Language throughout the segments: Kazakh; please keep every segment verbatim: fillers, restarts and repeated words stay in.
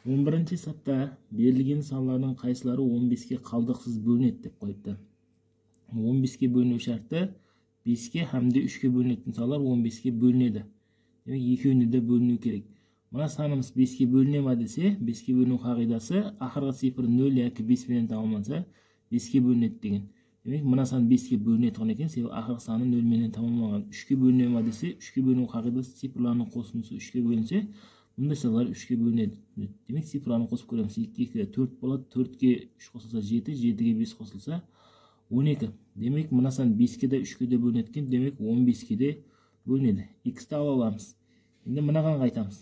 он бірінші сапта берілген санлардың қайсылары он беске қалдықсыз бөлінеді деп қойыпты. он беске бөліну шарты беске һәмде үшке бөлінетін санлар он беске бөлінеді. Демек екеуіне де бөліну керек. Мына санымыз беске бөліне ма десе, беске бөліну қағидасы ақырғы цифр нөл яки бес менен тамамланса беске бөлінеді деген. Демек мына сан беске бөліне тұғын екен, себебі ақырғы саны нөл менен тамамланған. үшке бөліне ма десе, үшке бөліну қағидасы цифрларының қосындысы үшке бөлінсе, бұндай саналар үшке бөлінеді. Демек цифрларын қосып көреміз. екі екіге төрт болады, төртке үш қосылса жеті, жетіге бес қосылса он екі. Демек мына сан беске де үшке де бөлінеді екен, демек он беске де бөлінеді. X-ті ала аламыз. Енді мынаған қайтамыз.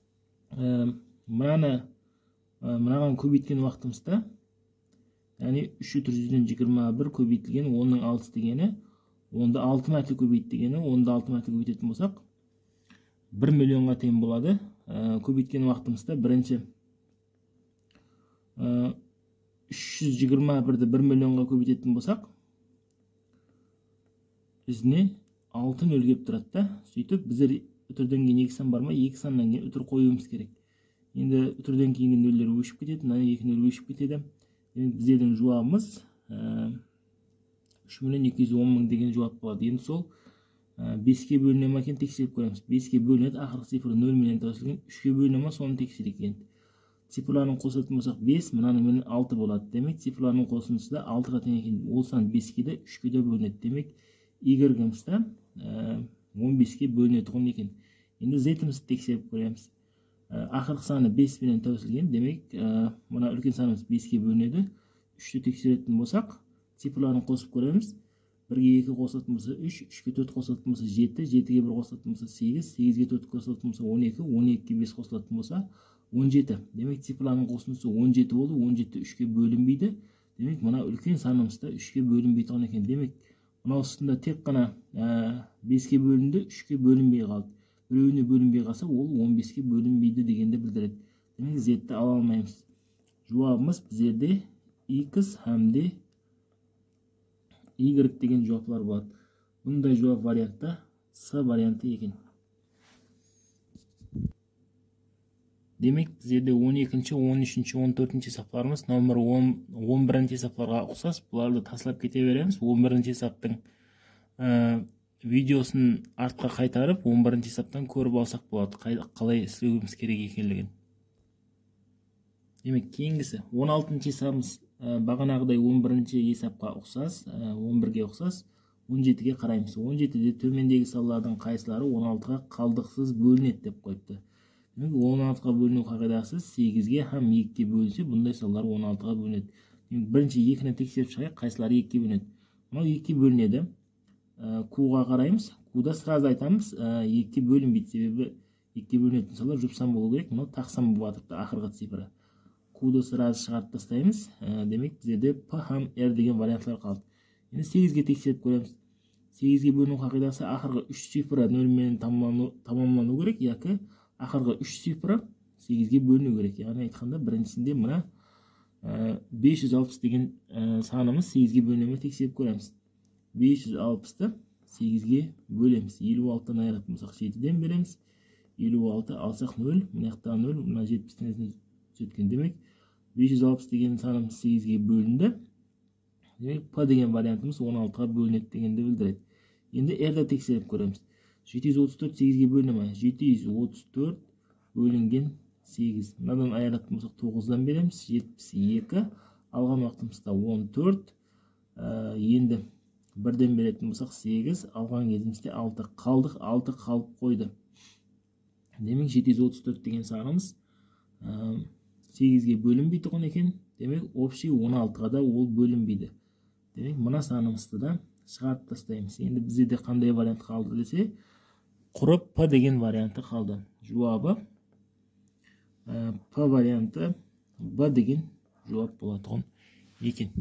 Мынаны мынаған көбейткен уақытымызда, яғни үш жүзден жиырма бір көбейтілген онның алтысы дегені, онды алты мәрте көбейт дегені, онды алты мәрте көбейтетін болсақ, бір миллионға тең болады. Көбейткен уақытымызда бірінші үш жүз жиырма бірді бір миллионға көбейтетін болсақ, бізде алты нөл кеп тұрады да. Сөйтіп біздер үтірден кейін екі сан бар ма? екі саннан кейін үтір қоюымыз керек. Енді үтірден кейінгі нөлдер өшіп кетеді, мына екі нөл өшіп кетеді. Біздердің жауабымыз үш миллион екі жүз он мың деген жауап болады. Енді сол беске бөліне ма екен тексеріп көреміз. беске бөлінеді, ақырғы цифры нөл менен тәуелсізділген. үшке бөліне ма, соны тексерейік енді. Цифрларын қосатын болсақ бес, мынаның менен алты болады. Демек цифрларының қосындысы да алтыға тең екен. Ол сан беске де үшке де бөлінеді. Демек Y-імізді он беске бөлінеді тұғын екен. Енді Z-імізді тексеріп көреміз. Ақырғы саны бес менен тәуелсізділген. Демек мына үлкен санымыз беске бөлінеді. үшті тексеретін болсақ, цифрларын қосып көреміз. бірге екі қосатын болса үш, үшке төрт қосатын болса жеті, жетіге бір қосатын болса сегіз, сегізге төрт қосатын болса он екі, он екіге бес қосылатын болса он жеті. Демек цифрларының қосындысы он жеті болды, он жеті үшке бөлінбейді. Демек мына үлкен санымызда үшке бөлінбей тұрған екен. Демек мына үстінде тек қана беске бөлінді, үшке бөлінбей қалды. Біреуіне бөлінбей қалса, ол он беске бөлінбейді дегенді білдіреді. Демек Z-ті ала алмаймыз. Жауабымыз біздерде X һәмде Y деген жауаплар болады. Бұндай жауап вариантта С варианты екен. Демек біздерде он екінші, он үшінші, он төртінші саптарымыз номер он бірінші саптарға ұқсас. Бұларды таслап кете береміз. он бірінші саптың видеосын артқа қайтарып, он бірінші саптан көріп алсақ болады, қалай істеуіміз керек екенлігін. Демек кейінгісі он алтыншы сапымыз бағанағыдай он бірінші есапқа ұқсас, он бірге ұқсас, он жетіге қараймыз. он жетіде төмендегі санлардың қайсылары он алтыға қалдықсыз бөлінеді деп қойыпты. Демек он алтыға бөліну қағидасы сегізге һәм екіге бөлінсе, бұндай санлар он алтыға бөлінеді. Бірінші екіні тексеріп шығайық, қайсылары екіге бөлінеді. Мынау екіге бөлінеді. Q-ға қараймыз. Q-да сразу айтамыз, екіге бөлінбейді, себебі екіге бөлінетін санлар жұпсан болу керек. Мынау тақсан болып жатырды ақырғы цифры. Q-ды сразу шығарып тастаймыз. Демек біздерде P һәм R деген вариантлар қалды. Енді сегізге тексеріп көреміз. сегізге бөліну қағидасы ақырғы үш цифры нөл менен тамамлану керек, яки ақырғы үш цифры сегізге бөліну керек. Яғни айтқанда біріншісінде мына бес жүз алпыс деген санымыз сегізге бөліне ме тексеріп көреміз. бес жүз алпысты сегізге бөлеміз. елу алтыдан айыратын болсақ жетіден береміз. елу алты алсақ нөл, мына жақта нөл, мына жетпістен сөткен. Демек бес жүз алпыс деген санымыз сегізге бөлінді. Демек P деген вариантымыз он алтыға бөлінеді дегенді білдіреді. Енді R-да тексеріп көреміз. жеті жүз отыз төрт сегізге бөліне ме? жеті жүз отыз төрт бөлінген сегіз. Мынадан айыратын болсақ тоғыздан береміз. жетпіс екі. Алған уақытымызда он төрт. Енді бірден беретін болсақ сегіз. Алған кезімізде алты. Қалдық, алты қалып қойды. Демек жеті жүз отыз төрт деген санымыз сегізге бөлінбей тұғын екен. Демек общий он алтыға да ол бөлінбейді. Демек мына санымызды да шығарып тастаймыз. Енді бізде қандай вариант қалды десе, құрып P деген варианты қалды. Жауабы P варианты B деген жауап болатұғын екен.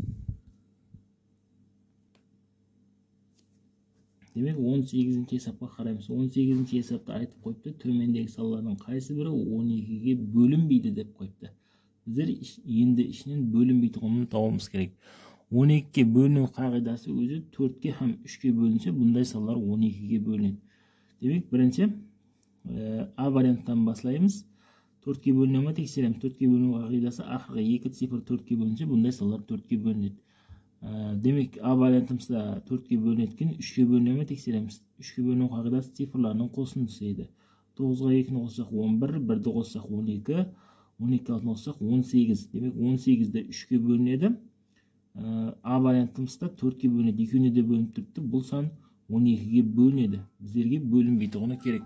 Демек он сегізінші есапқа қараймыз. он сегізінші есапта айтып қойыпты, төмендегі санлардың қайсы бірі он екіге бөлінбейді деп қойыпты. Біздер енді ішінен бөлінбейтұғынын тауымыз керек. он екіге бөліну қағидасы өзі төртке һәм үшке бөлінсе, бұндай санлар он екіге бөлінеді. Демек бірінші А варианттан баслаймыз. төртке бөліне ма тексереміз. төртке бөліну қағидасы ақырғы екі цифр төртке бөлінсе, бұндай саналар төртке бөлінеді. Демек, А вариантымызда төртке бөлінеді екен, үшке бөліне ме тексереміз. үшке бөліну қағидасы цифрларының қосындысы еді. тоғызға екіні қоссақ он бір, бірді қоссақ он екі, он екі алтыны қоссақ он сегіз. Демек, он сегізді үшке бөлінеді. А вариантымызда төртке бөлінеді. Екеуіне де бөлініп тұрыпты. Бұл сан он екіге бөлінеді. Біздерге бөлінбейтұғыны керек.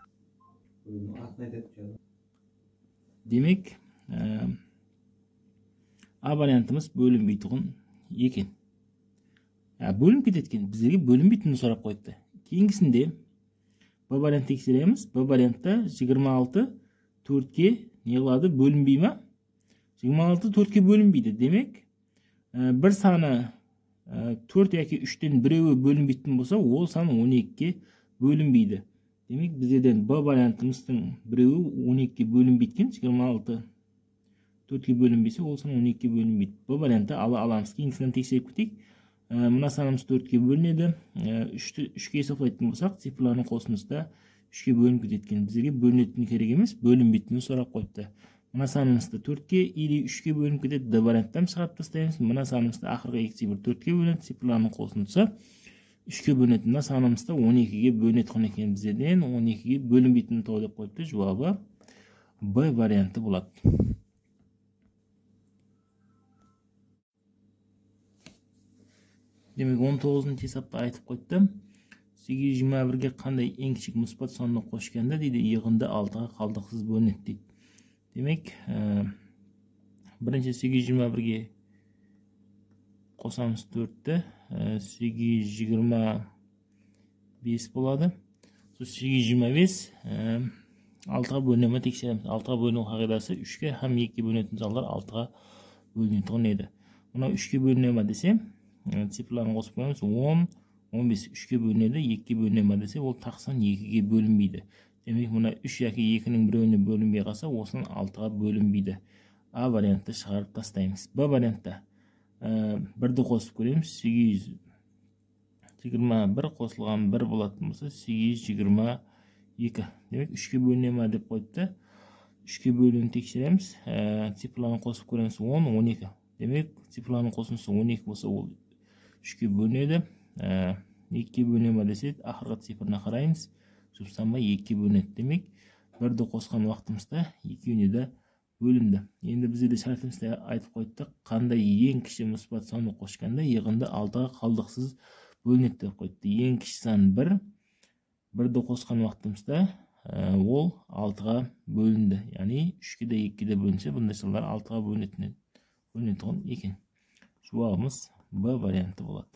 Демек, А вариантымыз бөлінбейтұғын екен. Бөлініп кететкен. Біздерге бөлінбейтінін сұрап қойыпты. Кейінгісінде Б вариант тексереміз. Б вариантта жиырма алты төртке не қылады? Бөлінбей ма? жиырма алты төртке бөлінбейді. Демек, бір саны төрт яки үштен біреуі бөлінбейтін болса, ол сан он екіге бөлінбейді. Демек, біздерден Б вариантымыздың біреуі он екіге бөлінбейткен, жиырма алты төртке бөлінбесе, ол сан он екіге бөлінбейді. Б вариантты ала аламыз. Кейінгісінен тексеріп кетейік. Мына санымыз төртке бөлінеді. үшке есептейтін болсақ, цифрларының қосындысында үшке бөлініп кететкен. Біздерге бөлінетін керек емес, бөлінбейтінін сұрап қойыпты. Мына санымызды төртке или үшке бөлініп кетеді. Д варианттан шығарып тастаймыз. Мына санымызды ақырғы екі цифр төртке бөлінеді. Цифрларының қосындысы үшке бөлінеді. Мына санымызды он екіге бөлінеді екен. Біздерден он екіге бөлінбейтінін тауып деп қойыпты. Жауабы Б варианты болады. Демек, он тоғызыншы есапта айтып қойды. сегіз жүз жиырма бірге қандай ең кішік мұспат санды қосқанда дейді, иығында алтыға қалдықсыз бөлінеді дейді. Демек, бірінші сегіз жүз жиырма бірге қосамыз төртті, сегіз жүз жиырма бес болады. сегіз жүз жиырма бес алтыға бөліне ме тексереміз. алтыға бөліну қағидасы үшке һәм екіге бөлінетін сандар алтыға бөлінетін еді. Мына үшке бөліне ме десе, цифрларын қосып қоямыз. он, он бес үшке бөлінеді, екіге бөліне ме десе, ол тақсан екіге бөлінбейді. Демек, мына үш яки екінің біреуіне бөлінбей қалса, осының алтыға бөлінбейді. А вариантты шығарып тастаймыз. Б вариантта бірді қосып көреміз. сегіз жүз жиырма бір қосылған бір болатын болса, сегіз жүз жиырма екі. Демек, үшке бөліне ме деп қойыпты. үшке бөлінуін тексереміз. Цифрларын қосып көреміз. он, он екі. Демек, цифрларын қосындысы он екі болса, ол үшке бөлінеді. екіге бөліне ме десе, ақырғы цифрына қараймыз. Жұпсанбай екіге бөлінеді. Демек, бірді қосқан уақытымызда екеуіне де бөлінді. Енді бізде де шартымызда айтып қойдық, қандай ең кіші мұспат санды қосқанда иығында алтыға қалдықсыз бөлінеді деп қойды. Ең кіші сан бір, бірді қосқан уақытымызда ол алтыға бөлінді. Яғни үшке де екіге де бөлінсе, бұндай сандар алтыға бөлінетін екен. Жауабымыз Б варианты болады.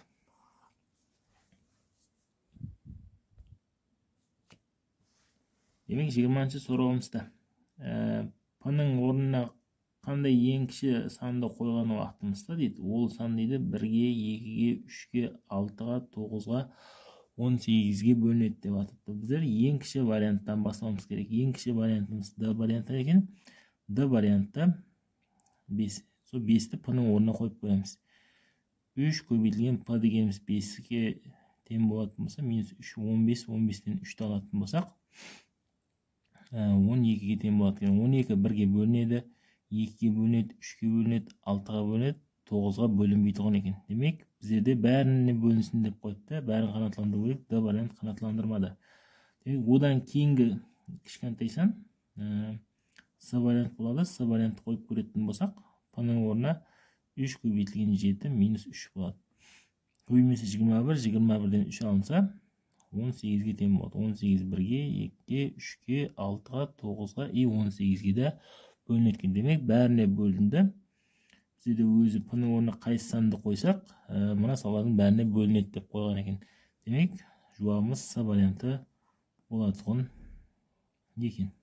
Демек, жиырманыншы сұрауымызда П-ның орнына қандай ең кіші санды қойған уақытымызда дейді. Ол сан дейді бірге, екіге, үшке, алтыға, тоғызға, он сегізге бөлінеді деп атыпты. Біздер ең кіші варианттан бастауымыз керек. Ең кіші вариантымыз Д варианты екен. Д вариантта бес. Сол бесті П-ның орнына қойып қоямыз. үш көбейтілген П дегеніміз беске тең болатын болса, минус үш, он бес, он бестен үшті алатын болсақ, он екіге тең болады. он екі бірге бөлінеді, екіге бөлінеді, үшке бөлінеді, алтыға бөлінеді, тоғызға бөлінбейді екен. Демек, біздерде бәріне бөлінсін деп қойды, бәрін қанаттандыру керек. Д вариант қанаттандырмады. Демек, одан кейінгі кішкентай сан С вариант болады. С вариантты қойып көретін болсақ, П-ның орнына үш көбейтілген жеті минус үш болады. Көбеймесе жиырма бір, жиырма бірден үш алынса, он сегізге тең болады. он сегіз бірге, екіге, үшке, алтыға, тоғызға и он сегізге де бөлінеді. Демек, бәріне бөлінді. Бізде өзі П-ның орнына қайсы санды қойсақ, мына салардың бәріне бөлінеді деп қойған екен. Демек, жауабымыз С варианты болады екен.